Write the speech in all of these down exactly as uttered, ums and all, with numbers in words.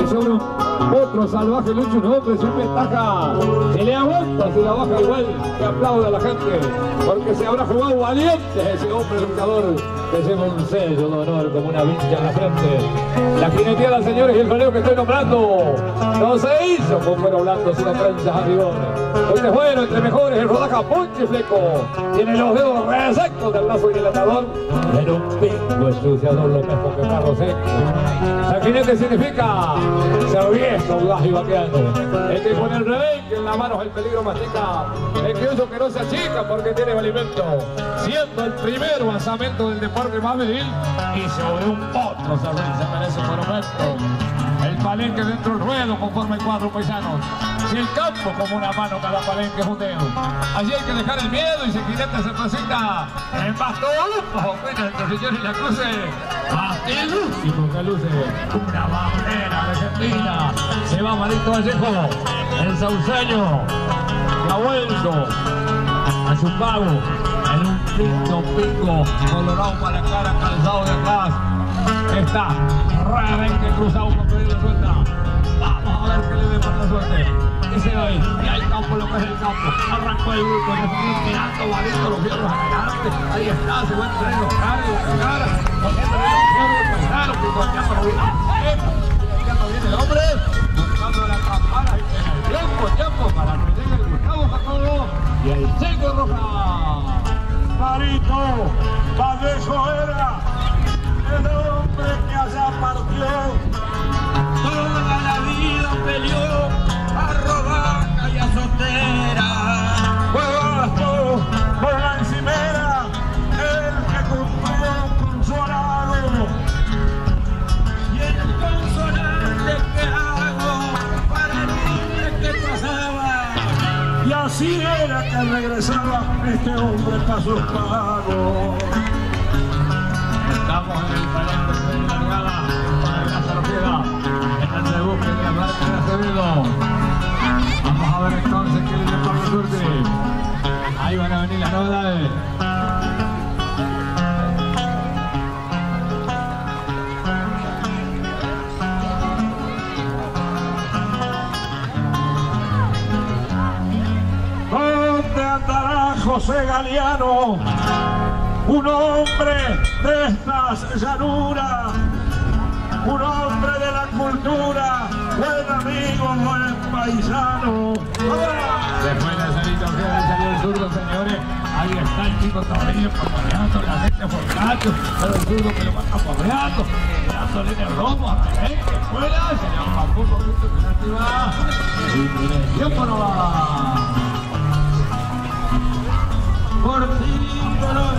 sobre un otro salvaje lucha, un hombre sin ventaja. Se le aguanta, se la baja igual, que aplaude a la gente, porque se habrá jugado valiente ese hombre luchador que lleva un sello de honor como una vincha en la frente. La jineteada, señores, y el jaleo que estoy nombrando no se hizo con cuero blanco, sino trenzas a rigor. Este es bueno, entre mejores, el rodaja Ponche Fleco. Tiene los dedos resecos del lazo y del atador. En un pingo ensuciador lo mismo que carro seco. Sanguinete significa ser viejo, audaz y vaqueando. El que con el rebenque en la mano el peligro mastica. El que huyo que no se achica porque tiene alimento. Siendo el primer basamento del deporte más viril y sobre un potro se merece monumento. El palenque dentro del ruedo conforme el cuadro paisanos. Si el campo como una mano, cada palenque es un dedo. Allí hay que dejar el miedo y Sanguinete se presenta en bastón. Bueno, entre el señor y la cruce, hasta el último que luce una bandera argentina. Se va Marito Vallejo, el sauceño, que ha vuelto a su pago en un pingo pingo colorado para la cara, calzado de atrás. Está Rebenque cruzado con pedido suelta. Vamos a ver qué le dé por la suerte. Y se va ahí, y hay campo lo que es el campo. Arrancó el grupo, mirando Barito, los fierros adelante. Ahí está, se va a entrenar los caras y la cara. Poniéndole los fierros y pensaron que coñando lo viene. Coñando viene el hombre, buscando la campana y en el tiempo, tiempo para que llegue el Gustavo Jacobo y el Checo Roja. Marito Vallejo era el hombre que allá partió, toda la vida peleó a Rodaja y a Sotera. Fue basto por la encimera, el que cumplió con su arado. Y el consonante que hago para el hombre que pasaba. Y así era que regresaba este hombre para sus pagos. Estamos en el palenque de la Ligada para la Sarpiedad, en el rebusque de la marca de Acevedo. Vamos a ver entonces qué le depara la suerte. Ahí van a venir las novedades. ¿Dónde andará José Galiano? Un hombre de estas llanuras, un hombre de la cultura, buen amigo, buen paisano. Después de salir campeón salió el zurdo, señores. Ahí está el chico todavía paporeando, la gente borracho, pero el zurdo que lo va paporeando, dándole en el romo a la gente fuera, se le va a un poquito que se activa. Y mire, el tiempo no va. Por ti, los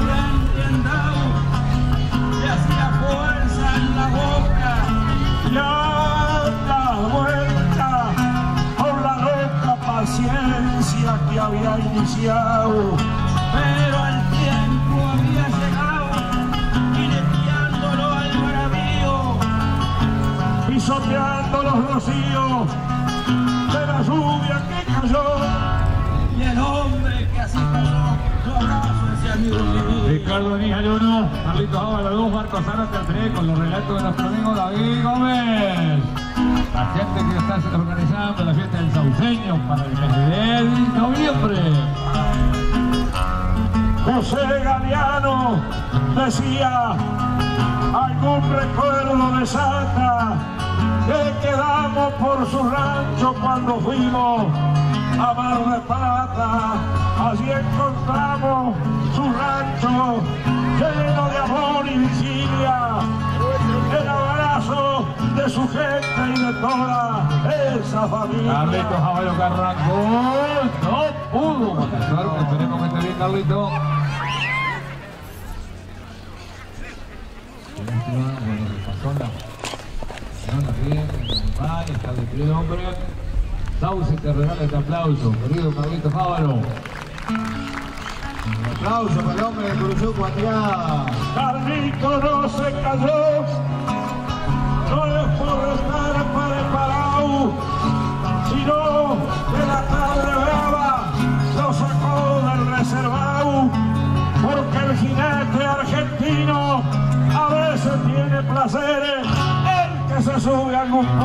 le hacía fuerza en la boca y a la vuelta por la loca paciencia que había iniciado, pero el tiempo había llegado y limpiándolo al bravío, pisoteando los rocíos de la lluvia que cayó, y el hombre que así pasó su abrazo ese amigo mío. Ricardo Níjar uno, Carlitos Ábala dos, Marcos Zárate tres, con los relatos de nuestro amigo David Gómez. La gente que está organizando la fiesta del sauceño para el mes de noviembre. José Galiano decía algún recuerdo de Santa que quedamos por su rancho cuando fuimos a Mar de Plata. Allí encontramos su rancho lleno de amor y vigilia, el abrazo de su gente y de toda esa familia. Carlitos Ábala que arrancó, no pudo. Buena suerte, esperemos que esté bien, Carlitos. Bueno, pasó la... No, bien, ahí está el primer hombre. Sauce te regala este aplauso, querido Carlitos Ábala. Un aplauso para el hombre que cruzó Cuatriá. Carlito no se cayó, no es por estar preparado, sino que la tarde brava lo sacó del reservado, porque el jinete argentino a veces tiene placeres, el que se sube a algún potro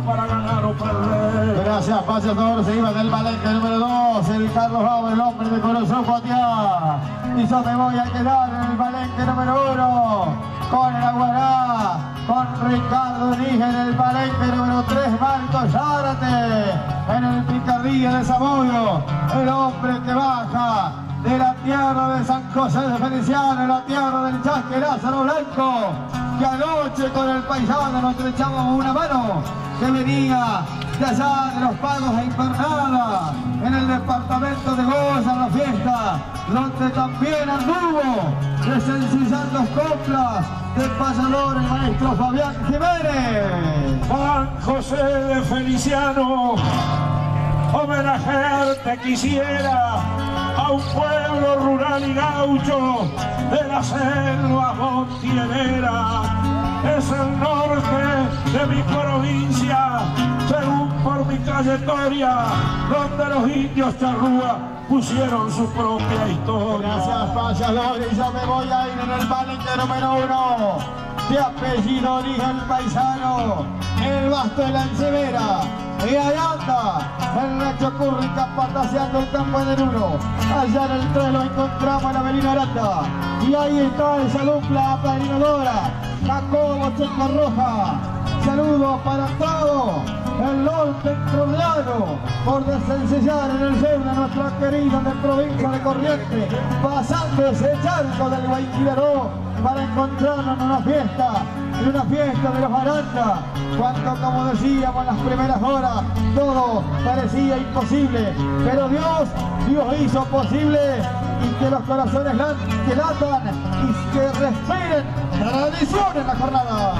para ganar o perder. Gracias, payador. Se iba del palenque número dos, el Carlos Bauer, el hombre de corazón Potiá. Y yo me voy a quedar en el palenque número uno, con el Aguará, con Ricardo Níger en el palenque número tres, Marcos Zárate en el Picardía de Zamudio, el hombre que baja de la tierra de San José de Feliciano, la tierra del Chasque Lázaro Blanco, que anoche con el paisano nos echábamos una mano, que venía de allá de los Pagos de Invernada, en el departamento de Goya, la fiesta, donde también anduvo desencillando coplas del payador el maestro Fabián Jiménez. Juan José de Feliciano, homenajearte quisiera a un pueblo rural y gaucho de la selva montielera. Es el norte de mi provincia, según por mi trayectoria, donde los indios charrúa pusieron su propia historia. Gracias, payador, y yo me voy a ir en el palenque número uno, de apellido origen paisano, el Basto de la Encebera. Y ahí anda el Nacho Currica pataseando el campo en el uno. Allá en el tres lo encontramos en Avelino Aranda. Y ahí está esa dupla padrinadora, Jacobo Checo Roja. Saludos para todo el norte entrollano por desencillar en el sur de nuestra querida de provincia de Corrientes, pasando ese charco del Guayquiraró para encontrarnos en una fiesta, en una fiesta de los Aranda, cuando, como decíamos en las primeras horas, todo parecía imposible, pero Dios, Dios hizo posible, y que los corazones lan, que latan y que respiren tradición en la jornada.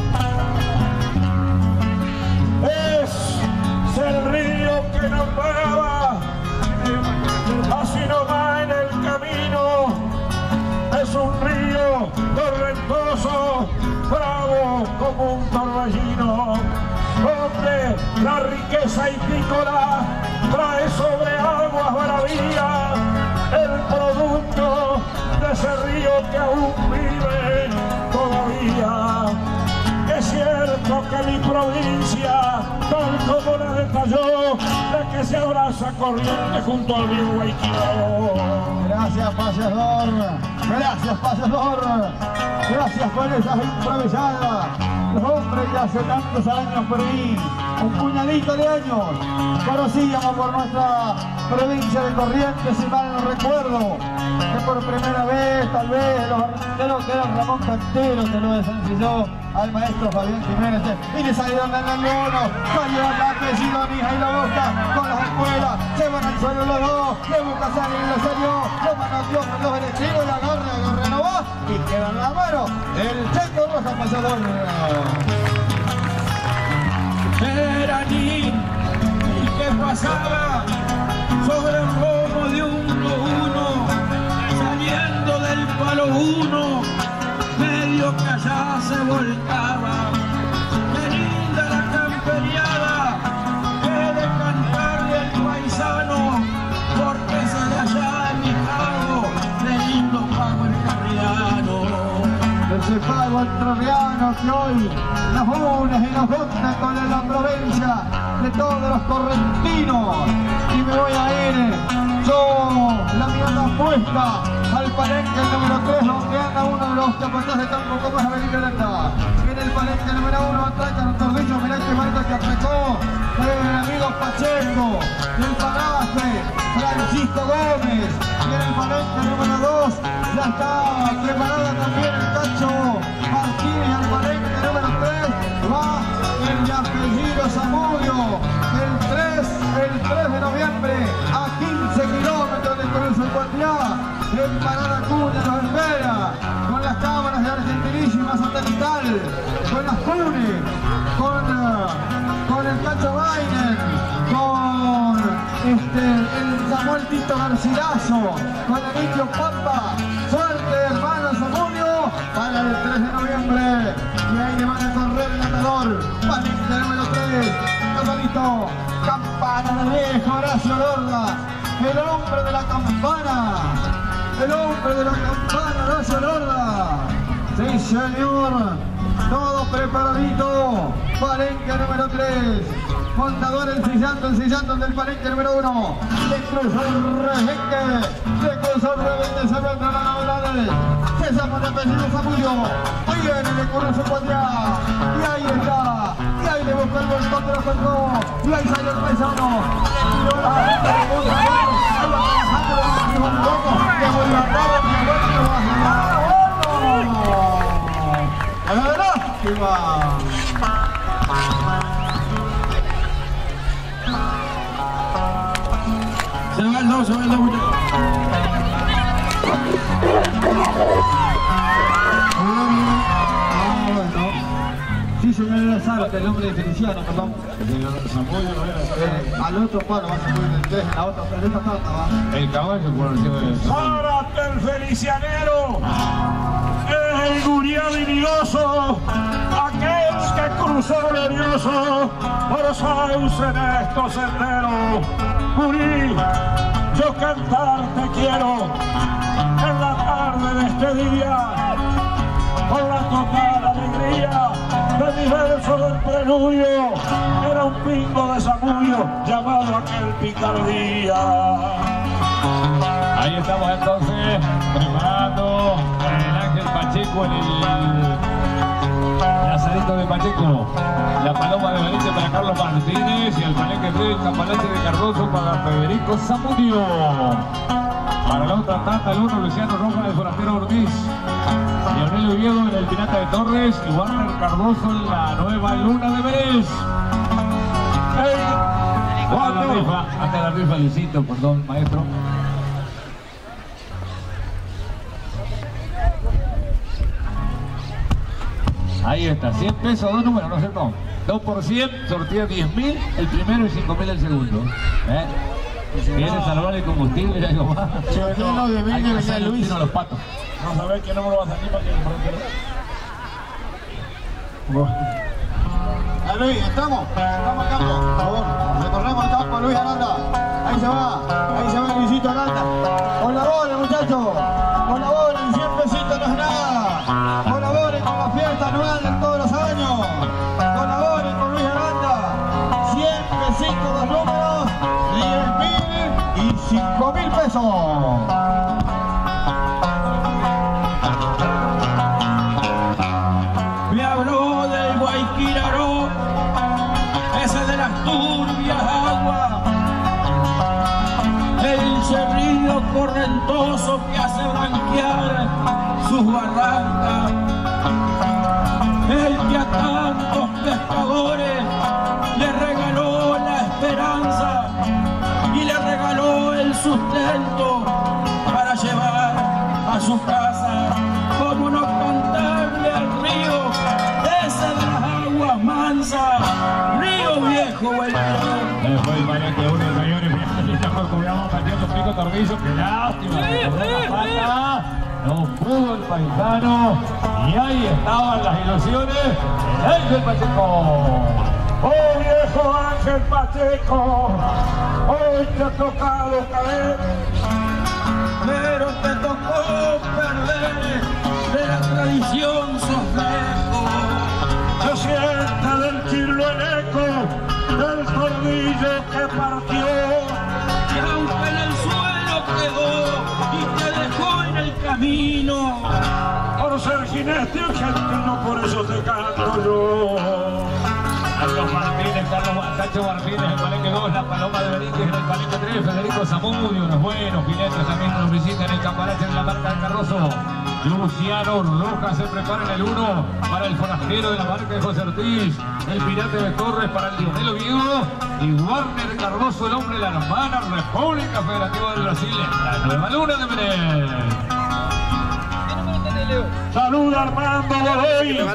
Es el río que nombraba, así no va en el camino. Es un río torrentoso, bravo como un torbellino, donde la riqueza hídrica trae sobre aguas bravías el producto de ese río que aún vive todavía. Es cierto que mi provincia, tal como la detalló, la que se abraza corriente junto al río Guayquiraró. Gracias, payador. Gracias, payador. Gracias por esas improvisadas. Los hombres que hace tantos años por ahí, un puñadito de años, conocíamos por nuestra provincia de Corrientes, si mal no recuerdo, que por primera vez, tal vez, los arrenderos que era Ramón Cantero que lo desencilló al maestro Fabián Jiménez, y le salieron en el uno, salió el apellido Nija y la boca con las escuelas, se van al suelo los dos, le busca salir y le salió, lo manoteó con los derechitos y agarra, agarra no va, y queda en la mano el Checo Roja payador. Era allí el que pasaba sobre el lomo de uno uno, saliendo del palo uno, medio que allá se volcaba. Qué linda la camperiada, que de cantarle el paisano, porque se de allá en mi pago, de lindo pago el carriano. Ese pago entrerriano que hoy nos une y nos junta con la provincia de todos los correntinos. Y me voy a ir yo, la mirada puesta al palenque número tres, donde anda uno de los capataces de campo como es Avelino Aranda. En el palenque número uno atracan un tordillo, mirá que marca que atacó el amigo Pacheco, del paraje Francisco Gómez. Y en el palenque número dos ya está preparada también el Cacho Martínez. Al palenque número tres va el de apellido Zamudio, el tres, el tres de noviembre a quince kilómetros de Coronel Potiá, en Parada Cuna los espera, con las cámaras de Argentinísima satelital, con las Cune, con, uh, con el Cacho Bainer, con este, el Samuel Tito Garcilaso, con el Indio Pampa. Suerte, hermano Zamudio, para el tres de noviembre, y ahí le van a correr el ganador, palenque número tres, Casalito, Campana de Viejo, Horacio Lorda, el hombre de la campana, el hombre de la campana, Horacio Lorda. Sí, señor, Todo preparadito. Palenque número tres. Montador ensillando, ensillando del palenque número uno. Le cruzó el rejenque. Le cruzó el rebelde, se encuentra la novedad. Se llama de apellido Zamullo. Muy bien, le corre su cuadra. Y ahí está. Y ahí le buscó el buen contra Falcó. Y ahí salió el paisano. Le tiró la gente de mundo. Ahí va trabajando de un poco. Que vuelve a dar, que vuelve a bajar. ¡Bueno! ¡Lástima! Se va el dos, se va el dos, muchachos. Ah, bueno. Sí, señor Lazarte, el hombre de Feliciano, perdón. Eh, al otro palo va a subir el tres, en la otra, pero esta tarta va. El caballo por encima del Párate el felicianero. Es el guría vidrioso, aquel que cruzó glorioso por sauce en estos senderos. Gurí, yo cantarte quiero en la tarde de este día, con la total alegría de mi verso del preludio. Era un pingo de Zamullo llamado aquel picardía. Ahí estamos entonces preparando el Ángel Pacheco en el Lazarito de Pacheco, la paloma de Benítez para Carlos Martínez y el palenque tres, el campanache de Cardoso para Federico Zamullo. Para la otra tanda el uno, Luciano Rojas de Forastero Ortiz, Leonel Oviedo en el Pirata de Torres y Warner Cardoso en la Nueva Luna de Vélez. Hasta la rifa, hasta la rifa, Luisito, perdón, maestro. Ahí está, cien pesos, dos números, ¿no es cierto? dos por cien, sortea diez mil el primero y cinco mil el segundo. ¿Eh? ¿Quieres salvar el combustible y algo más? Se vendieron los de mil de venía Luis. Los patos. Vamos a ver qué número va a salir para que A Luis, ¿entramos? Estamos al campo, por favor. Recorremos el campo, Luis Aranda. Ahí se va, ahí se va Luisito Aranda. Colaboren, muchachos. Colaboren, cien pesitos no es nada. Colaboren con la fiesta anual de todos los años. Colaboren con Luis Aranda. cien pesitos dos números, diez mil y cinco mil pesos. me habló del Guayquiraró, ese de las turbias aguas, el cerrillo correntoso que hace blanquear sus barrancas, el que a tantos pescadores le regaló la esperanza y le regaló el sustento para llevar a su casa. Como no cantarle al río, ese de las aguas mansas, río viejo Guayquiraró. Después el palenque uno de mayores, estamos cuidando Matías Pico Tornillo, qué lástima, que cobró la falta, no pudo el paisano, y ahí estaban las ilusiones del Ángel Pacheco. Oh viejo Ángel Pacheco, hoy te ha tocado caer, pero te tocó perder, de la tradición sos lejos. Se siente del chirlo el eco, del cordillo que partió, y aunque en el suelo quedó y te dejó en el camino, por ser jinete argentino, por eso te canto yo. Carlos Martínez, Carlos Cacho Martínez, el palenque dos, la paloma de Benítez en el palenque tres, Federico Zamullo, unos buenos jinetes también nos visitan en el campanache en la marca del Cardoso. Luciano Rojas se prepara en el uno para el forastero de la marca de José Ortiz, el Pirata de Torres para el Leonel Oviedo y Warner Cardoso, el hombre de la hermana República Federativa del Brasil en la Nueva Luna de Vélez. Saluda Armando Godoy,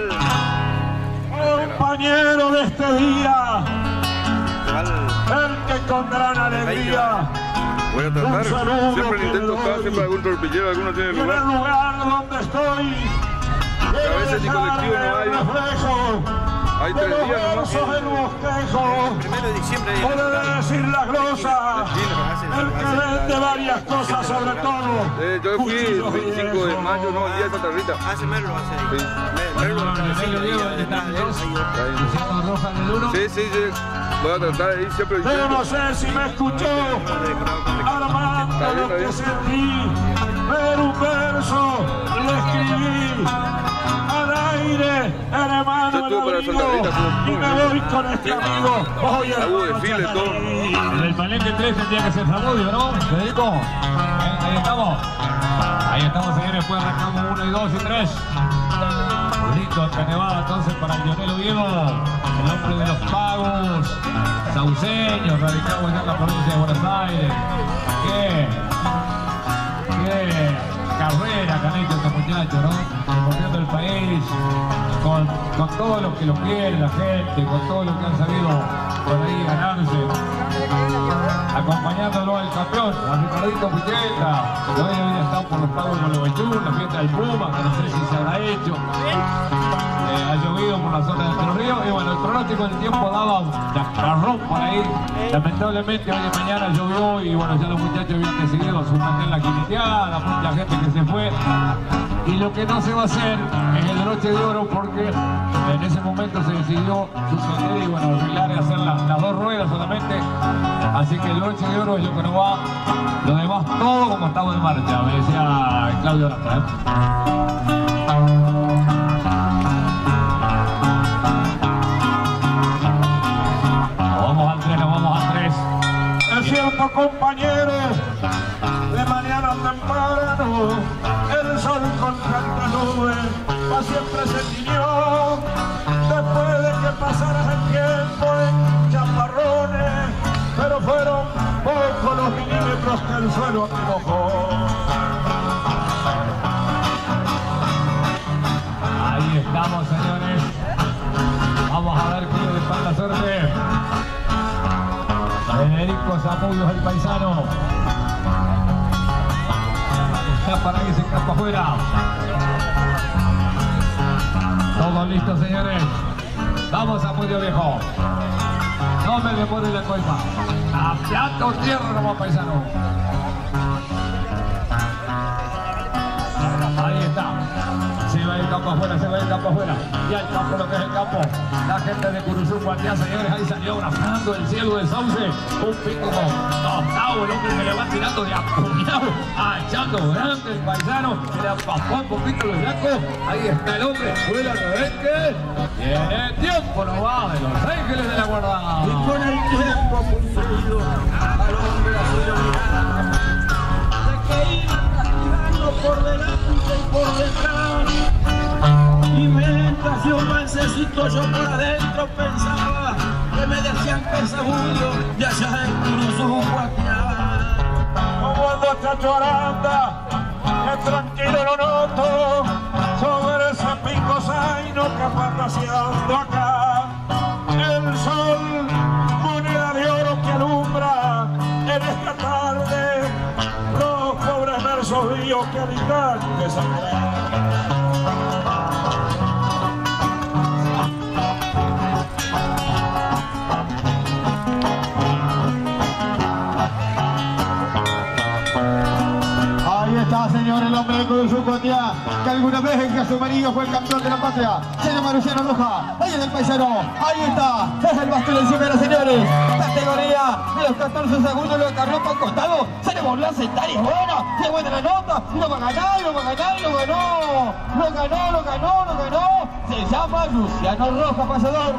compañero de este día, el que con gran alegría voy a tratar, siempre el intento está, siempre algún torpillero, alguno tiene en el lugar. lugar donde estoy, A veces ni colectivo no hay. reflejo Hay de tres los días nomás. versos del bosquejo, Primero de diciembre. puede decir la glosa, el que vende varias cosas, sobre todo. Eh, yo fui el veinticinco de mayo, no, el día de Santa Rita. Hace Merlo, hace ahí. Sí. Merlo, Medio Diego, detrás de dos. Luciano Roja en el uno. Sí, sí, sí. Voy a tratar de ir siempre Pero diciendo. no sé si me escuchó, armando lo que sentí, pero un verso le escribí al aire, hermano, Yo estuve para Santa Rita, y me voy con este amigo. Hoy Hubo desfile, todo. En el palenque tres tendría que ser Zamudio, ¿no? Federico. Eh, ahí estamos. Ahí estamos, señores. Después arrancamos uno y dos y tres. Listo, entre Nevada entonces para el Lionel Oviedo, el hombre de los pagos, sauceño, radicado allá en la provincia de Buenos Aires. Qué, qué carrera que han hecho estos muchachos, ¿no? Recorriendo el país, con, con todo lo que lo quiere la gente, con todo lo que han sabido por ahí ganarse. Acompañándolo al campeón, a Ricardito Picheta, que hoy había estado por los pagos de Gualeguaychú, la fiesta del Puma, que no sé si se habrá hecho. Eh, ha llovido por la zona de Entre Ríos y bueno, el pronóstico del tiempo daba carrón por ahí. Lamentablemente hoy de mañana llovió y bueno, ya los muchachos habían decidido suspender la jineteada, mucha gente que se fue. Y lo que no se va a hacer es el broche de oro porque en ese momento se decidió suspender y bueno, arreglar y hacer la, las dos ruedas solamente. Así que el broche de oro es lo que no va, lo demás todo como estamos en marcha, me decía Claudio Aranda, ¿eh? Vamos al tres, nos vamos al tres. Es cierto, compañeros, de mañana temprano, el sol con tanta nube pa' siempre se tiñó. Después de que pasara el tiempo en chaparrones, pero fueron pocos los milímetros que el suelo mojó. Ahí estamos, señores. Vamos a ver qué le depara la suerte. Federico Zamudio, el paisano. Está para que se escapa afuera. Todos listos, señores. Vamos, Zamudio viejo. No me demore la coima. A plato tierra nomás, paisano. Ahí está. Se va el campo afuera, se va el campo afuera. Ya el campo, lo que es el campo. La gente de Curuzú, Guardia, señores, ahí salió abrazando el cielo del sauce. Un pico tostado, el hombre que le va tirando de apuñado, echando grande el paisano, se le apapó un poquito los blancos. Ahí está el hombre, vuela Rebenque. Tiene tiempo, no va, de Los Ángeles de la Guarda. Y con el tiempo fundido, al hombre así lo miraba, de que iba castigando por delante y por detrás. Y mientras yo mancecito, yo por adentro pensaba que me decían que Zamudio de allá en Curuzú, Guatirá. Como ando chacho Aranda, que tranquilo lo noto, sobre ese pico zaino que paseando acá. El sol, moneda de oro que alumbra en esta tarde los pobres versos míos que habitantes sabrán. Señor, el hombre de Curuzú, Guatirá, que alguna vez en Caso Amarillo fue el campeón de la patria, se llama Luciano Roja. Ahí en el paisano, ahí está, es el bastón encima, señores. Categoría de los catorce segundos, lo agarró por costado, se le volvió a sentar y es buena, y es buena la nota, y lo va a ganar, y lo va a ganar, y lo ganó, lo ganó, lo ganó, lo ganó. Se llama Luciano Roja, pasador.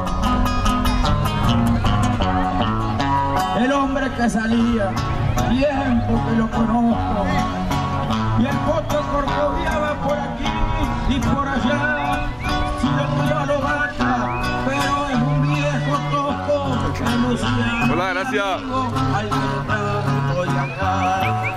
El hombre que salía, tiempo que lo conozco. Y el voto corcoviaba por aquí y por allá. Si lo tuyo lo gana, pero es un viejo tosco que Luciano. Hola, gracias. Ay, estoy acá.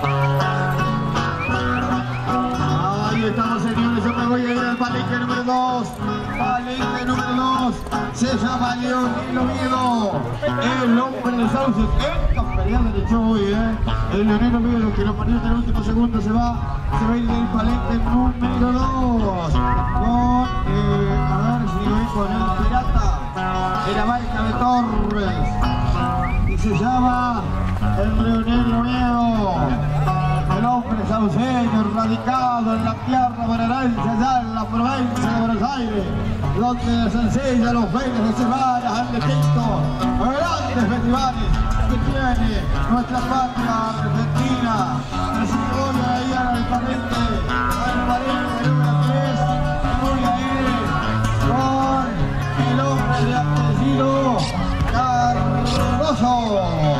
Ahí estamos, señores, yo me voy a ir al palenque número dos. Palenque número dos. Se llama Leonel Oviedo, el hombre de sauce. Esta pelea de hecho hoy, ¿eh? El Leonel Oviedo, que lo perdió en el último segundo, se va, se va a ir del palenque número dos. Con, eh, a ver si voy con el pirata. de la marca de Torres, y se llama el Leonel Oviedo, el hombre sauceño radicado en la tierra bonaerense, allá en la provincia de Buenos Aires, donde se enseña los fines de semana al distinto grandes festivales que tiene nuestra patria argentina. Así que voy a ir al pariente, al pariente número tres, voy a ir con el hombre de apellido Cardoso.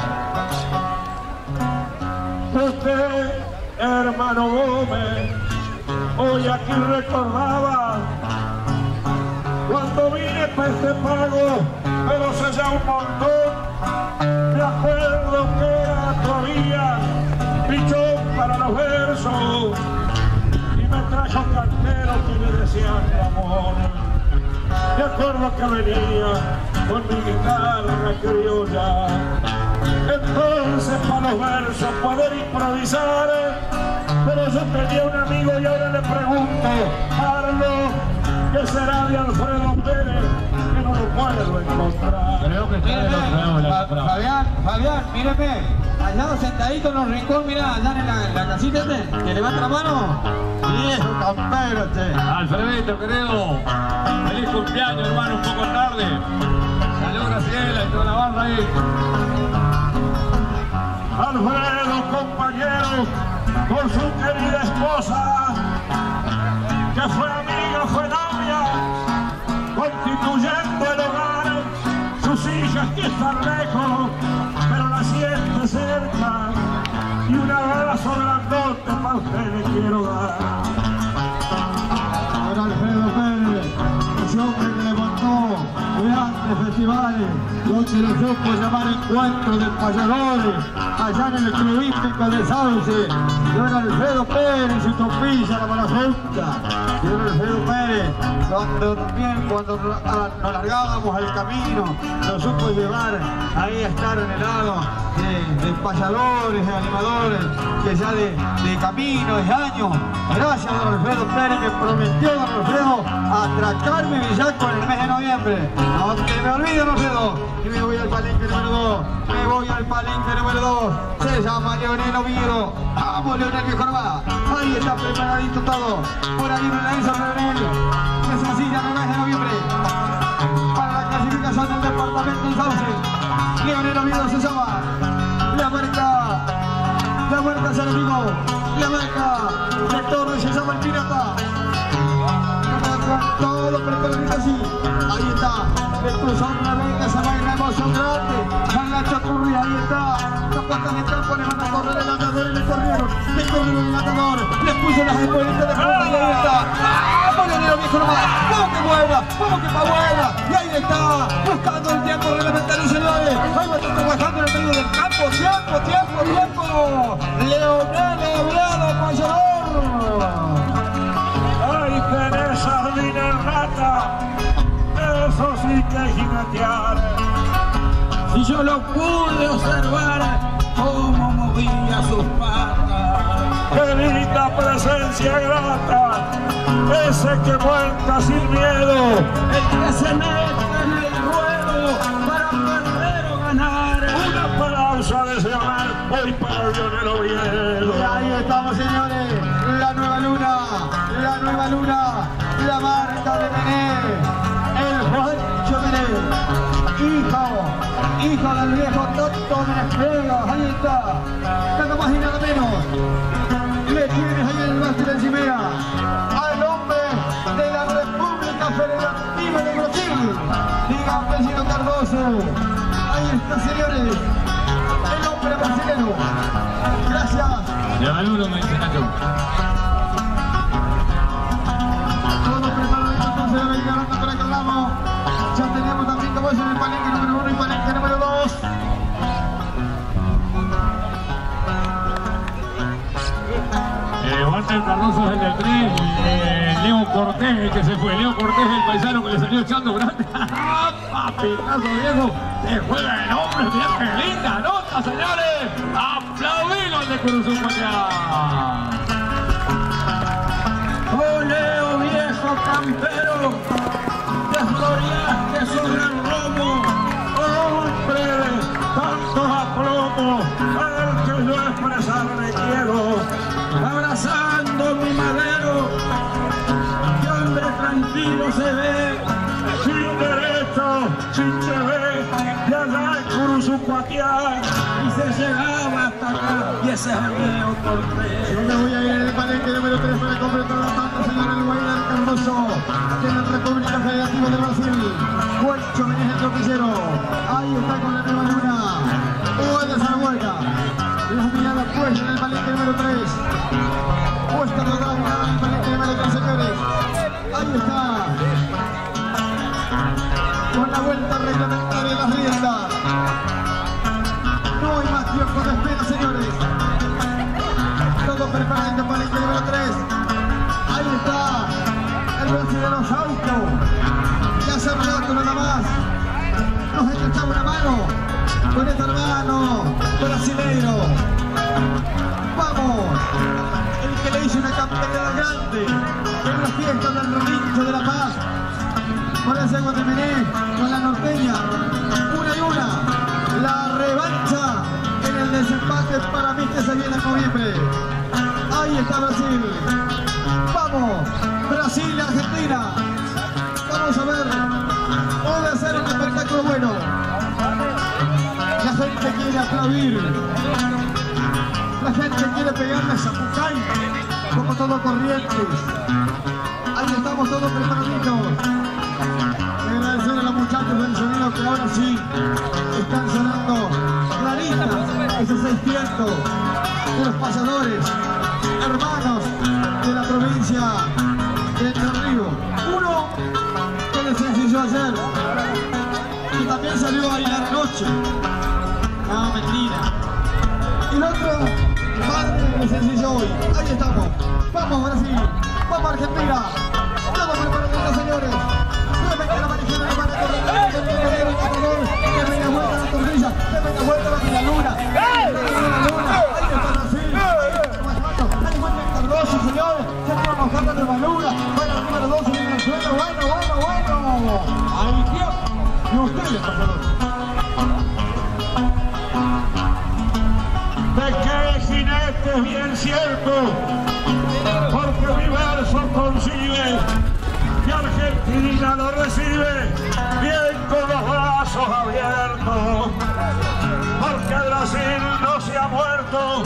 Usted, hermano Gómez, hoy aquí recordaba cuando vine para este pago, pero hace ya un montón. Me acuerdo que era todavía pichón para los versos y me trajo carteros que me decían amor. Me acuerdo que venía con mi guitarra criolla. Entonces para los versos poder improvisar, pero yo tenía un amigo y ahora le pregunto, Carlos, ¿qué será de Alfredo Pérez? Que no lo puedo encontrar. Creo que está en el otro lado. Fabián, Fabián, míreme, allá sentadito en los rincones, mirá, allá en la, en la casita este, que levanta la mano. Viejo campero este. Alfredito, querido, feliz cumpleaños, hermano, un poco tarde. Saludos, Graciela y toda la barra ahí. Alfredo, compañero, con su querida esposa, que fue amiga, fue novia, constituyendo el hogar, sus hijas que están lejos, pero la siente cerca, y un abrazo grandote para usted le quiero dar. Don Alfredo Pérez, ese hombre que levantó grandes festivales, donde lo supo llamar Encuentro de Payadores, allá en el Club Hípico de Sauce. Don Alfredo Pérez y su trompilla, la Malafronta. Y don Alfredo Pérez, cuando también cuando nos largábamos al camino, nos supo llevar ahí a estar en el lado de, de payadores, de animadores, que ya de, de camino, de años. Gracias a don Alfredo Pérez, que prometió don Alfredo atracar mi villaco en el mes de noviembre. No que me olvide, don Alfredo, y me voy al palenque número dos, me voy al palenque número dos, se llama Leonel Oviedo. Vamos, Leonel, viejo nomás. Ahí está preparadito todo. Por ahí me la hizo Leonel, que se silla en el mes de noviembre para la clasificación del departamento en Sauce. Leonel Oviedo se llama. La marca, la marca se lo digo, la marca de Torres se llama el Pirata. Todo preparadito así. Ahí está, le cruzó una vez, se va a ir la emoción grande. San la Chacurri, ahí está. Los cuantos de campo le van a correr el andador y le corrieron. Le corrieron el andador, le puso las escuelitas de fruta y ahí está. ¡Vamos, Leonel, viejo nomás! ¡Vamos que buena! ¡Vamos que pa' buena! Y ahí está, buscando el tiempo reglamentario, señores. Ahí va a estar trabajando en el medio del campo. ¡Tiempo, tiempo, tiempo! Leonel Oviedo, payador. Ahí tenés sardina en lata, eso sí que es jinetear. Si yo lo pude observar, cómo movía sus patas. Qué linda presencia grata, ese que muerta sin miedo. El que se mete en el ruedo para perder o ganar. Una palabra de señal hoy para Leonel Oviedo. Y ahí estamos, señores, la nueva luna, la nueva luna, la marca de Mené, el Juancho Mené, hijo, hijo del viejo Toto Menespega. Ahí está, nada más y nada menos. Le tienes ahí en el máster encimera al hombre de la República Federativa de Brasil, diga apellido Cardoso. Ahí está, señores, el hombre brasileño. Gracias. Le va el uno, me dice Nacho. Todos preparados, entonces de Belgrano para que hablamos. Ya tenemos también como es en el palenque número uno y palenque número dos. Eh, Walter Cardoso es el del tres, eh, Leo Cortés el que se fue, Leo Cortés el paisano que le salió echando grande. Papitazo viejo, se juega el hombre, mira qué linda nota, señores. Aplaudilo al de Curuzú para acá. Oh, Leo, viejo campero, desgloriaste sobre el romo abrazarme quiero, abrazando mi madero, que hombre tranquilo se ve, sin derecho, sin deber, y allá en Curuzucuatiá, y se llegaba hasta acá, y ese es el Leo Cortés. Yo me voy a ir en el palenque número tres para completar la tanda, señor El Guaidar Cardoso, de la República Federativa de Brasil. Juancho Benítez el tropicero, ahí está con la nueva luna. Hugo de Zaragoza, las miradas puestas en el palenque número tres. Puesta toda la mirada en el palenque número tres, señores. Ahí está. Con la vuelta reglamentaria de las riendas. No hay más tiempo de espera, señores. Todo preparado para el número tres. Ahí está el brasileño Sauco. Ya hace rato nada más nos estrechaba una mano con este hermano brasileño. Vamos, el que le hizo una campaña grande en la fiesta del relincho de La Paz. Con ese Guatemala, con la norteña, una y una. La revancha en el desempate para mí que se viene en noviembre. Ahí está Brasil. Vamos, Brasil y Argentina. Vamos a ver, puede ser un espectáculo bueno. La gente quiere aplaudir. La gente quiere pegarle a Zapucay, como todo Corrientes. Ahí estamos todos preparaditos. Agradecer a los muchachos del sonido que ahora sí están sonando claritas, ese seiscientos de los pasadores, hermanos de la provincia de Entre Ríos. Uno que les enseñó ayer, que también salió a bailar anoche. No, mentira. Y el otro, padre que les enseñó hoy. Ahí estamos. Vamos Brasil, vamos Argentina. Todos preparados, señores. Que la manicina le van a correr, que venga vuelta la torrilla, que venga vuelta la luna, ahí está Brasil, ahí vuelta el Cardoso, señores, se van a bajar la nueva luna, bueno, el número dos viene al suelo, bueno, bueno, bueno, ahí tiempo, y ustedes, pasadores. De que jinete es bien cierto, porque mi verso concibe que Argentina lo recibe bien con los brazos abiertos, porque Brasil no se ha muerto,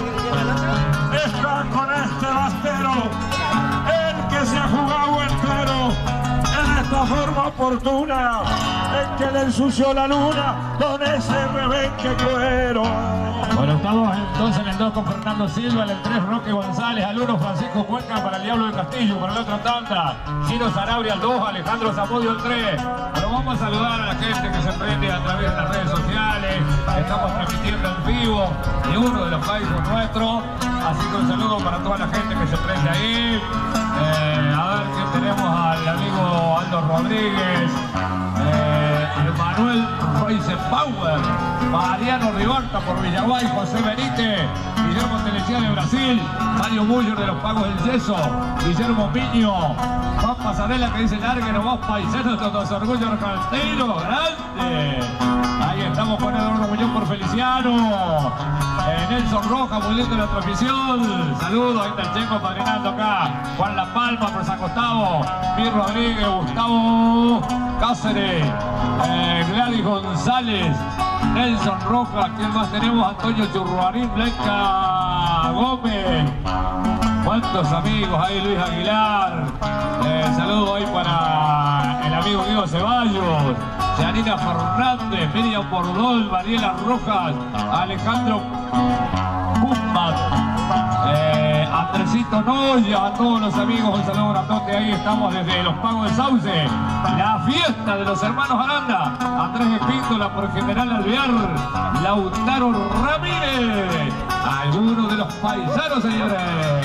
está con este bastero, el que se ha jugado entero en esta forma oportuna, en que le ensució la luna con ese rebenque cuero. Bueno, estamos entonces en el dos con Fernando Silva, en el tres Roque González, al uno Francisco Cuenca para el Diablo de Castillo, para el otro Tanta, Gino Sanabria al dos, Alejandro Zamudio al tres. Bueno, vamos a saludar a la gente que se prende a través de las redes sociales, estamos transmitiendo en vivo de uno de los países nuestros, así que un saludo para toda la gente que se prende ahí. Eh, a ver que tenemos al amigo Aldo Rodríguez, eh, Manuel Reisenbauer, Mariano Ribalta por Villaguay, José Benítez, Guillermo Telechea de Brasil, Mario Muller de los Pagos del Yeso, Guillermo Miño, Juan Pasarela que dice largue nomás paisanos, todos orgullos argentinos, grande. Ahí estamos con Eduardo Muñoz por Feliciano, eh, Nelson Rojas, muy lindo la transmisión, saludos, ahí está el Checo padrinando acá, Juan La Palma por San Gustavo, Mir Rodríguez, Gustavo Cáceres, eh, Gladys González, Nelson Rojas, ¿quién más tenemos? Antonio Churruarín, Blanca Gómez, cuántos amigos ahí, Luis Aguilar, eh, saludos ahí para el amigo Diego Ceballos, Janina Fernández, Miriam Bordol, Mariela Rojas, Alejandro Guzmán, eh, Andresito Noya, a todos los amigos, un saludo grandote, ahí estamos desde Los Pagos de Sauce, la fiesta de los hermanos Aranda, Andrés Espíndola por General Alvear, Lautaro Ramírez, algunos de los paisanos, señores.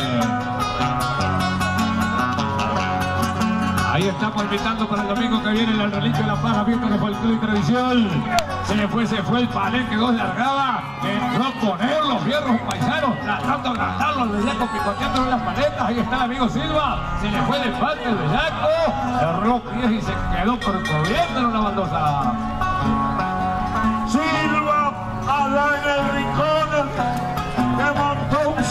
Ahí estamos invitando para el domingo que viene el Relincho de La Paz, abierto de folclore y tradición. Se le fue, se fue el palenque dos largaba, entró a poner los fierros paisanos, tratando de agrandarlos al bellaco, picoteando en las paletas. Ahí está el amigo Silva, se le fue el empate el bellaco, cerró pies y se quedó corcoviendo en una baldosa. Silva, allá en el rincón, que montó un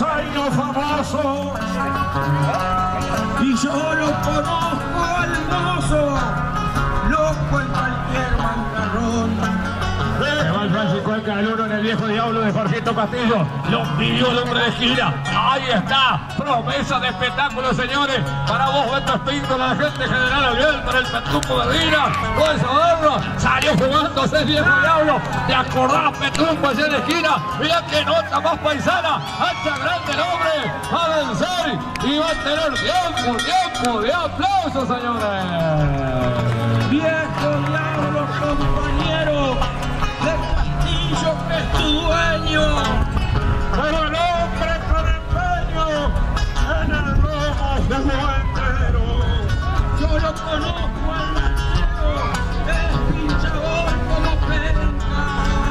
Yo lo conozco al mozo, loco en cualquier mancarrón. Se va el Francisco el Caluno en el viejo diablo de Jorgito Castillo. Lo pidió el hombre de gira. Ahí está. Promesa de espectáculo, señores. Para vos, Beto Espíndola, la gente general Albiel, para el Petrumpo Medina. Todo ese barro. Salió jugándose el viejo diablo. ¿Te acordás, Petrumpo, allá en la esquina? Mirá qué nota más paisana. Hacha grande el hombre. Va a vencer y va a tener tiempo, tiempo de aplausos, señores. Viejo diablo, compañero. Castillo que es tu dueño, pero el hombre con empeño en el lomo de buen guerrero. yo lo conozco al maestro, es pinchador como penca.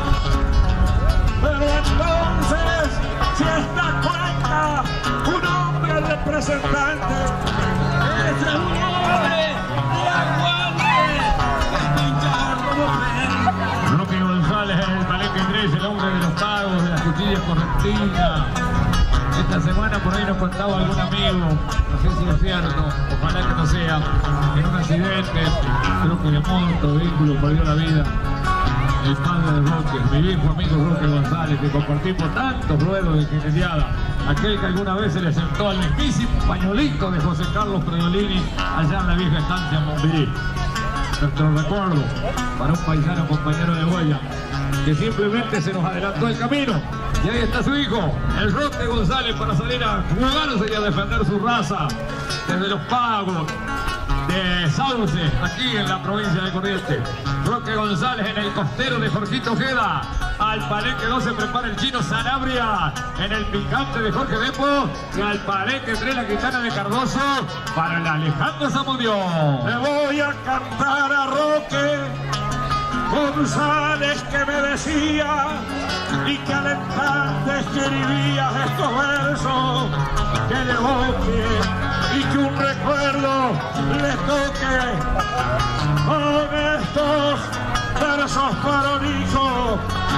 Pero entonces, si esta cuenta, un hombre representante, Ese es un hombre de aguante, es pinchador como penca. Roque González en el Palenque tres, el hombre de los pagos, de las cuchillas correntinas. Esta semana por ahí nos contaba algún amigo, no sé si es cierto, ojalá que no sea, en un accidente, creo que de moto, vehículo, perdió la vida el padre de Roque, mi viejo amigo Roque González, que compartimos tantos ruedos de jineteada, aquel que alguna vez se le sentó al mismísimo pañolito de José Carlos Predolini allá en la vieja estancia Montpellier. Nuestro recuerdo para un paisano compañero de huella que simplemente se nos adelantó el camino. Y ahí está su hijo, el Roque González, para salir a jugarse y a defender su raza desde los pagos de Sauce, aquí en la provincia de Corrientes. Roque González en el costero de Jorgito Ojeda. Al Palenque dos se prepara el chino Sanabria en el picante de Jorge Depo. Y al Palenque tres la Quintana de Cardoso para el Alejandro Zamudio. le voy a cantar a Roque González, que me decía y que alentante escribía estos versos que le evoque y que un recuerdo le toque con estos versos prolijos.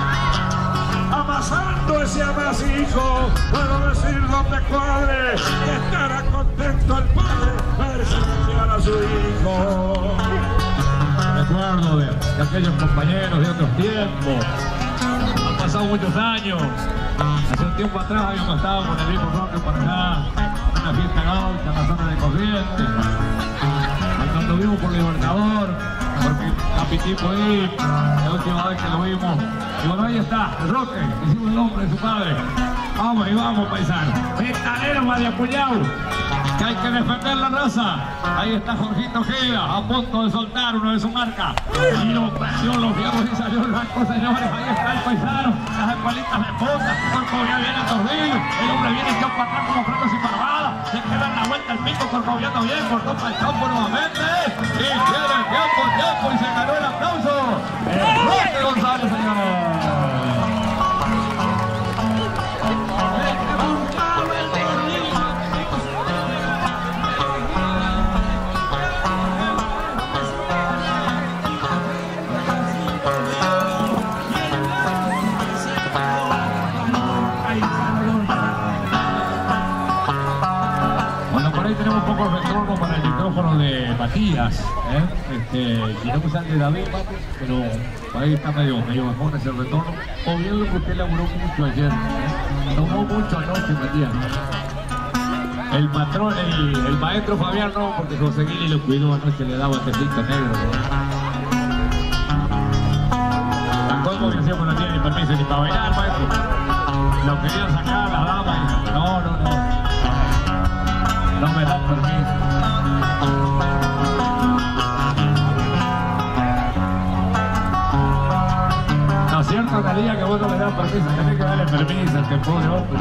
Amasando ese amasijo, puedo decir donde cuadre que estará contento el padre ver a su hijo. Recuerdo de, de aquellos compañeros de otros tiempos. Han pasado muchos años. Hace un tiempo atrás habíamos estado con el mismo Roque por acá, en una fiesta gaucha en la zona de Corrientes. Cuando vimos por Libertador, porque Capitipo ahí, la última vez que lo vimos. Y bueno, ahí está, el Roque, hicimos el nombre de su padre. Vamos y vamos, paisano. Metalero, Mariapuñao, que hay que defender la raza. Ahí está Jorgito Ojeda, a punto de soltar uno de su marca. Y lo perdió los diablos y salió el blanco, señores. Ahí está el paisano, las espalitas de punta, el cuerpo ya viene atordido. El hombre viene echado para atrás como frenos y parvadas. Se queda en la vuelta el pico, corcoviando bien, cortó para el campo nuevamente. Y tiene el tiempo, tiempo y se ganó el aplauso. El Roque González, señores. Tenemos un poco de retorno para el micrófono de Matías, ¿eh? Este, si no me sale de David, pero por ahí está medio, medio bajón ese retorno. O bien lo que usted laburó mucho ayer, ¿eh? Tomó mucho anoche, Matías. El patrón, el, el maestro Fabián no, porque José Guili lo cuidó anoche, le daba tecito negro, ¿no? ¿Cómo que hacíamos? No tiene ni permiso ni para bailar, maestro. Lo querían sacar la dama y no, no, no. No me dan permiso. No es cierto, Talía, que vos no le das permiso. Tenés que darle permiso a este pobre hombre.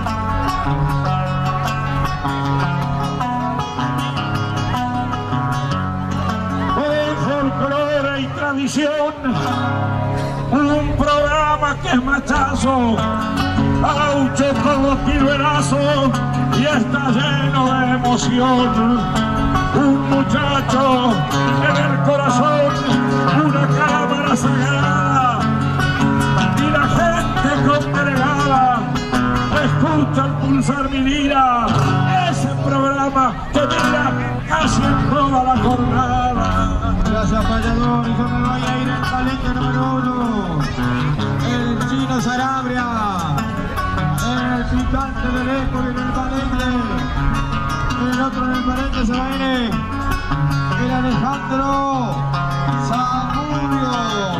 Con folclore y tradición, un programa que es machazo, gaucho como piruerazo, y está lleno de emoción. Un muchacho en el corazón, una cámara sagrada, y la gente congregada escucha al pulsar mi lira. Ese programa que tira casi en toda la jornada. Gracias, payador, y yo me voy a ir al palenque número uno. El Chino Sanabria, el picante del Eco en el palenque. El otro en el palenque se va a ir el Alejandro Zamudio.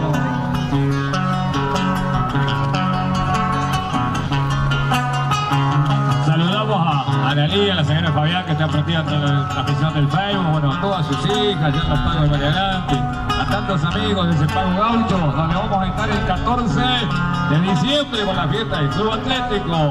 Saludamos a Analí, a la señora Fabián que está aprendiendo la transmisión del Facebook, bueno, a todas sus hijas, ya en los pagos de Marialanti, a tantos amigos de ese pago gaucho, donde vamos a estar el catorce de diciembre con la fiesta del Club Atlético.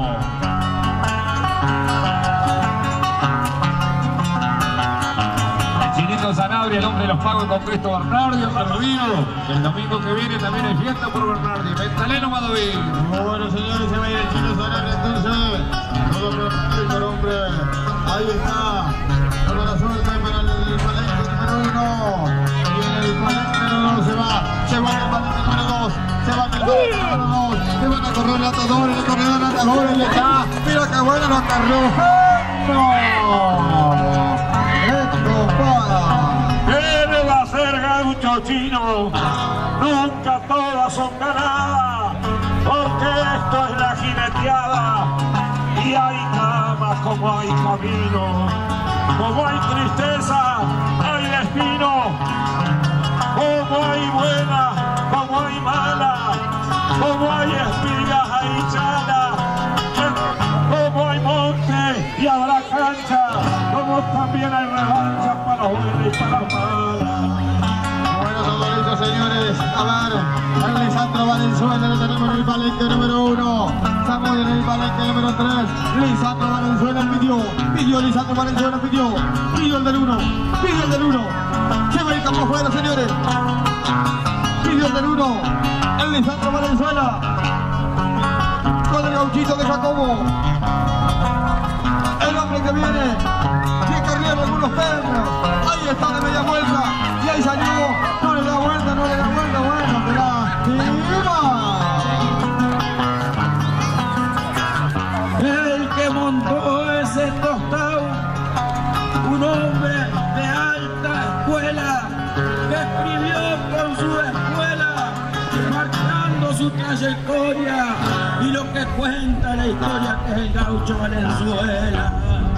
Sanabria, el hombre de los pagos con Cristo Bernardi, Bernardino. El domingo que viene también hay fiesta por Bernardi. Mentaleno Madaví. Bueno, señores, se va a ir el Chino Sanabria entonces. Todo perfecto, hombre. Ahí está. Toda la suerte para el palenque número uno. Y en el palenque número dos se va. Se va en el palenque número dos. Se va en el palenque número dos. Se van a correr el atador, el corredor, el atador, el está. Mira qué bueno lo acarreó. ¡No! ¿Qué va a ser gaucho chino? Nunca todas son ganadas, porque esto es la jineteada y hay camas como hay camino, como hay tristeza, hay destino, como hay buena, como hay mala, como hay espigas, hay chalas, como hay monte y habrá cancha, como también hay revancha para los buenos y para los malos. Bueno, todo listo, señores. A ver, a Lisandro Valenzuela lo tenemos en el palenque número uno. Samuel en el palenque número tres. Lisandro Valenzuela pidió, pidió Lisandro Valenzuela, pidió, pidió el del uno, pidió el del uno. Lleva el campo afuera, señores. Pidió el del uno, el Lisandro Valenzuela. Con el gauchito de Jacobo. El hombre que viene, que corrieron algunos perros. Ahí está de media vuelta. Y ahí salió. No le da vuelta, no le da vuelta. Bueno, que la El que montó ese tostado, un hombre de alta escuela, que escribió con su escuela, marcando su trayectoria y lo que cuenta la historia que es el gaucho Valenzuela.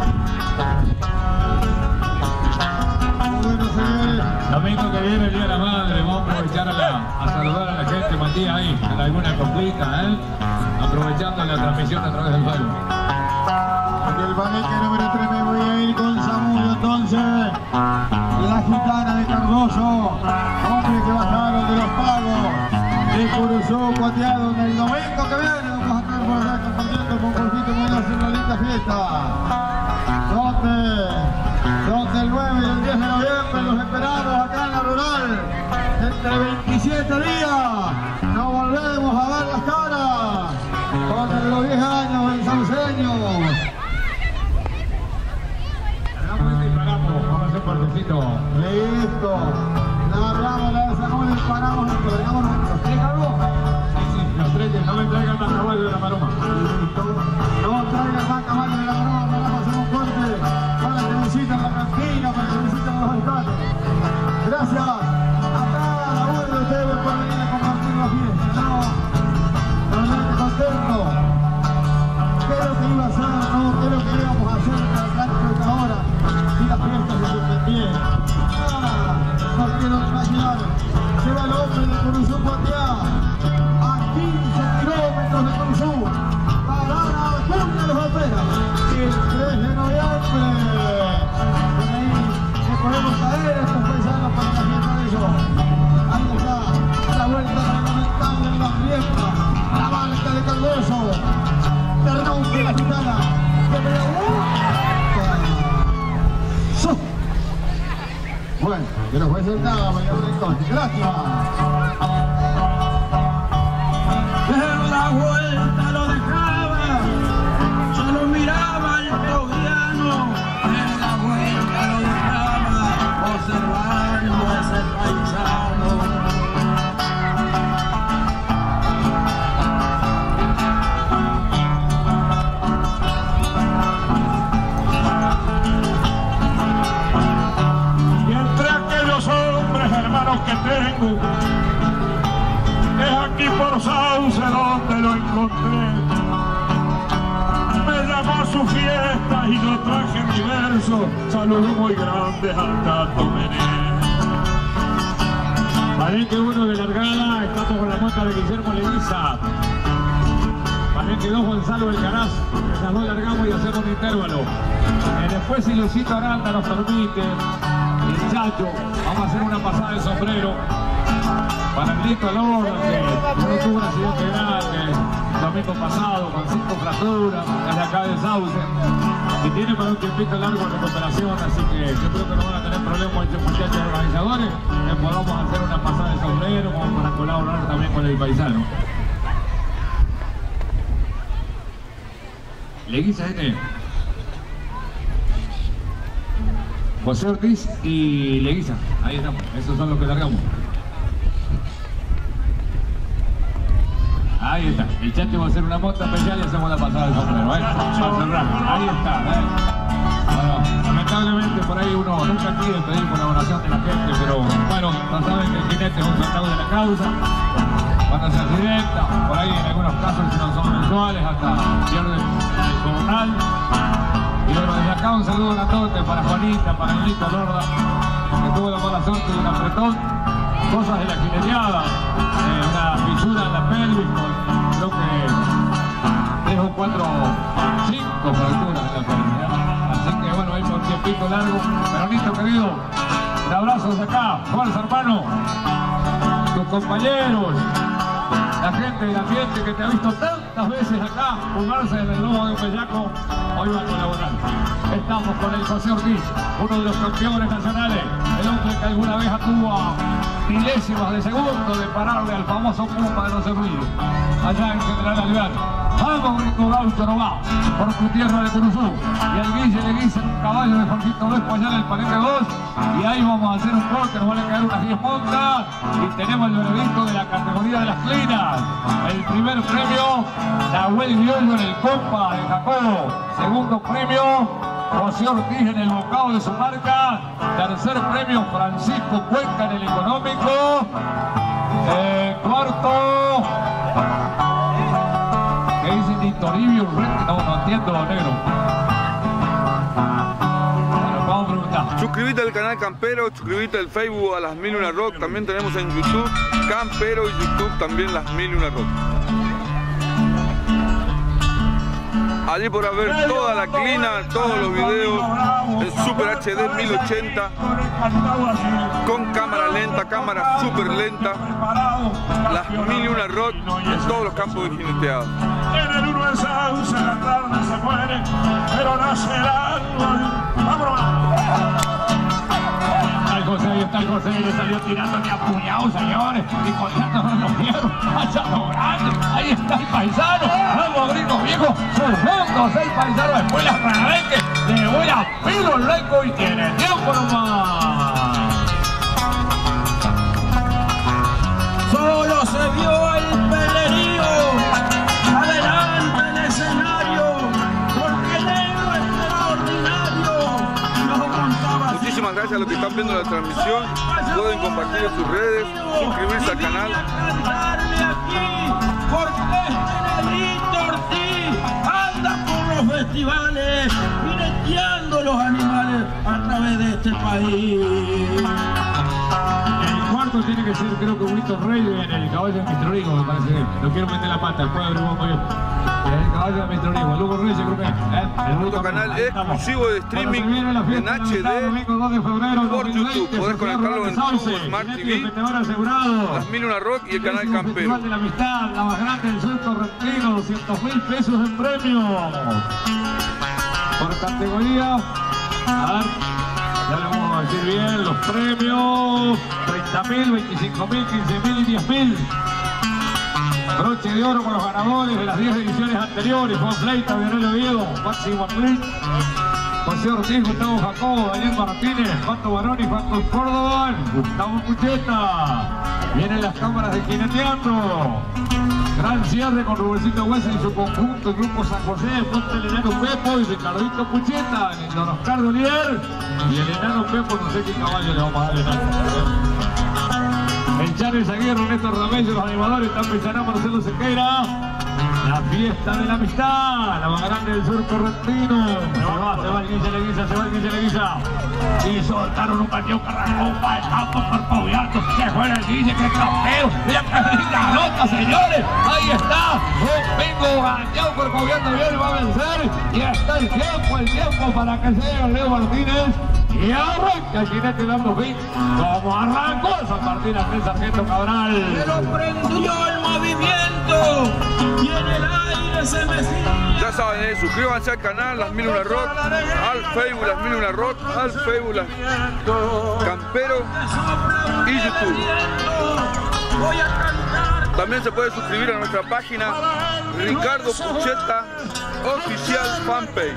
bueno, señores. Domingo que viene el Día de la Madre, vamos a aprovechar a, la, a saludar a la gente, Matías, ahí, en alguna coplita, ¿eh? Aprovechando la transmisión a través del Facebook. En el palenque número tres me voy a ir con Samudio entonces. La gitana de Cardoso, hombre que bajaron de los pagos de Curuzú, Cuateado. En el domingo que viene vamos a estar por acá compartiendo con Jorgito, vamos a hacer una linda fiesta. Donde, donde el nueve y el diez de noviembre los esperamos acá en la rural. Entre veintisiete días nos volvemos a ver las caras con los diez años del sauceño. Vamos a hacer un partecito. Listo. Largamos la de Samuel y paramos esto. Digamos nosotros. ¿Tiene algo? Sí, sí, los tres, no me traigan más caballo de la maroma. Listo. No traigan más caballo de la maroma. Vamos a hacer un corte para que visiten la cantina, para que visiten los alcaldes. Gracias a cada uno de ustedes por venir a compartir la fiesta. No, realmente contento. ¿Qué es lo que iba a hacer? No, ¿qué es lo que íbamos a hacer en el canto de esta hora? Y la fiesta se suspendía. Ah, no quiero imaginar. Se va el hombre de Curuzú Cuateá a quince kilómetros de Curuzú. Parar a Acuña los espera. El tres de noviembre. Por ahí que podemos caer estos paisanos para la fiesta de ellos. Ahí está la vuelta reglamentable de la fiesta. La barca de Cardoso. Terrón la gitana. Que me bueno, que nos fue sentado, mayor rincón. Gracias. En la vuelta lo dejaba, solo miraba al troviano. En la vuelta lo dejaba, observando ese paisano. encontré. Me llamó a su fiesta y yo traje mi verso. Saludos muy grandes al Tato Mené. Palenque uno de largada, estamos con la mota de Guillermo Leguiza. Palenque dos, Gonzalo Alcaraz. Esas dos largamos y hacemos un intervalo. Eh, después, si Luisito Aranda nos permite, el Chacho, vamos a hacer una pasada de sombrero para el Lito Lorda, que no tuvo un accidente grande el domingo pasado con cinco fracturas, desde acá de Sauce, y tiene para un tiempito largo de recuperación, así que yo creo que no van a tener problemas estos muchachos organizadores, que podamos hacer una pasada de sombrero como para colaborar también con el paisano. Leguiza N. José Ortiz y Leguiza, ahí estamos, esos son los que largamos. Ahí está, el Chacho va a hacer una mota especial y hacemos la pasada del sombrero, ¿eh? Para cerrar, ahí está, ¿eh? Bueno, lamentablemente por ahí uno nunca quiere pedir colaboración de la gente, pero bueno, no saben que el jinete es un soldado de la causa. Cuando se accidenta, por ahí en algunos casos si no son mensuales, hasta pierden el coronal. Y bueno, desde acá un saludo grandote para Juanita, para el Lito Lorda, que tuvo la mala suerte de un apretón, cosas de la jineteada, eh, una fisura en la pelvis con creo que tres o cuatro, cinco fracturas en la pelvis, ¿eh? Así que bueno, ahí por un tiempito largo, pero Lito querido, un abrazo desde acá, fuerza hermano, tus compañeros, la gente del ambiente que te ha visto tantas veces acá fumarse en el lomo de un bellaco, hoy va a colaborar. Estamos con el José Ortiz, uno de los campeones nacionales, el hombre que alguna vez tuvo a milésimas de segundo de pararle al famoso Puma de los Cerrillos, allá en General Alvear. Vamos, Gringo Gaucho Robá, por tu tierra de Curuzú. Y el Guille Leguiza en un caballo de Jorgito Vespo allá en el Palenque dos. Y ahí vamos a hacer un corte, nos van a quedar unas diez montas. Y tenemos el veredicto de la categoría de las clinas. El primer premio, Nahuel Viollo en el Compa de Jacobo. Segundo premio, José Ortiz en el bocado de su marca. Tercer premio, Francisco Cuenca en el económico. Eh, cuarto, ¿qué dice Toribio? No, no entiendo, negro. Bueno, vamos a preguntar. Suscríbete al canal Campero, suscríbete al Facebook a Las Mil y Una Rock. También tenemos en YouTube Campero y YouTube también Las Mil y Una Rock. Allí podrás ver toda la clina, todos los videos en Super H D mil ochenta con cámara lenta, cámara super lenta, Las Mil y Una Rock en todos los campos de jineteado. En el uno de Sauce la tarde se muere, pero nace el árbol. ¡Vámonos! Ahí está el José, ahí está el José, le salió tirando ni apuñado, señores, y colgándonos los fierros, allá lo grande. Ahí está el paisano, vamos gringos viejos, segundos el paisano, después las Palenque, le voy a pilo el leco y tiene tiempo nomás. Solo se vio el pelerío, adelante el escenario, porque el negro extraordinario no montaba. Muchísimas gracias a los que están viendo la transmisión. Pueden compartir en sus redes, suscribirse al canal. Cantarle aquí, porque este negrito Ortiz anda por los festivales, jineteando los animales a través de este país. El cuarto tiene que ser, creo que Bonito Rey en el caballo de Mister Rigo, me parece. No quiero meter la pata, después abrimos muy bien. El caballo de Mister Rigo, Lugo Reyes creo que es. ¿eh? El nuestro canal exclusivo de streaming en H D por YouTube. Podés conectarlo en tu Smart T V, Las Mil y Una Rock y el canal Campero. De la amistad, la más grande del sur correntino, doscientos mil pesos en premio. Por categoría, a ver, ya le vamos a decir bien los premios: treinta mil, veinticinco mil, quince mil y diez mil. Broche de oro con los ganadores de las diez ediciones anteriores: Juan Fleita, Vianel Oviedo, Máximo Atlet, José Ortiz, Gustavo Jacobo, Daniel Martínez, Pato Baroni, Pato Córdoba, Gustavo Pucheta. Vienen las cámaras de Jineteando. Gran cierre con Rubencito Huesa y su conjunto, el Grupo San José, Ponte el Enano Pepo y Ricardito Pucheta, el Don Oscar Dolier y el Enano Pepo, no sé qué caballo le vamos a dar al Enano. El Charles Aguirre, Néstor Ramello, los animadores, Tampizaná, Marcelo Sequeira. La fiesta de la amistad, la más grande del sur correntino. Se va, se va el Guille Leguiza, se va el Guille Leguiza. Y soltaron un cañón que arrancó para el campo parpaviando. Se fue el Guille, que campero. Mira que linda nota, señores. Ahí está. Domingo Gañón parpaviando bien, va a vencer. Y está el tiempo, el tiempo para que sea Leo Martínez. Y arranca el jinete dando fin. Como arrancó San Martín aquel sargento Cabral. Pero prendió el movimiento y en el aire se mecía. Ya saben, eh, suscríbanse al canal Las Mil Una Rock, al Facebook Las Mil Una Rock, al Facebook Las Campero y YouTube. Voy a cantar. También se puede suscribir a nuestra página Ricardo Pucheta Oficial Fanpage.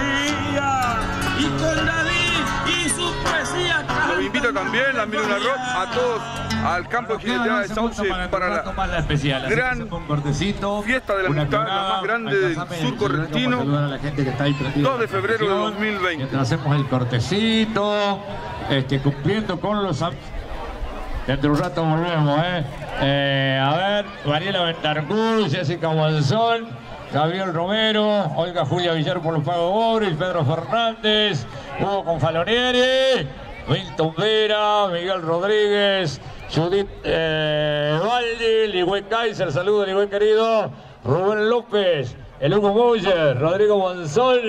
Y con David y su poesía. Los invito también, Las Mil Una Rock, a todos al campo de jineteada de Sauce para la gran fiesta de la amistad, la más grande del sur correntino, dos de febrero de dos mil veinte. Mientras hacemos el cortecito, este, cumpliendo con los... Dentro de un rato volvemos, ¿eh? eh a ver, Mariela Bentarcur, Jessica Monzón, Gabriel Romero, Olga Julia Villar por los pagos Boris, Pedro Fernández, Hugo Confalonieri, Milton Vera, Miguel Rodríguez, Judith eh, Valdi, Ligüe Kaiser, saludos Ligüe querido, Rubén López, el Hugo Moller, Rodrigo Monzón,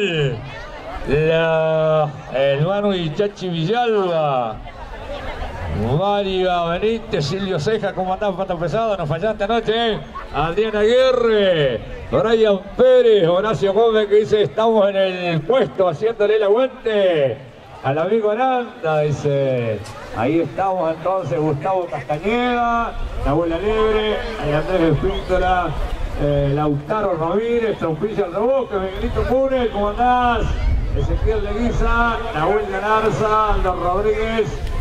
la, el Manu y Chachi Villalba, María Benítez, Silvio Ceja, ¿cómo andás, pata pesado? Nos fallaste anoche, ¿eh? Adriana Aguirre, Brian Pérez, Horacio Gómez que dice estamos en el puesto haciéndole el aguante al amigo Aranda, dice ahí estamos entonces Gustavo Castañeda, Nahuel Alegre, Andrés Espíntola, eh, Lautaro Ramírez, Trompilla al Reboque, Miguelito Pune, ¿cómo andás? Ezequiel Leguiza, Nahuel Ganarza, Aldo Rodríguez,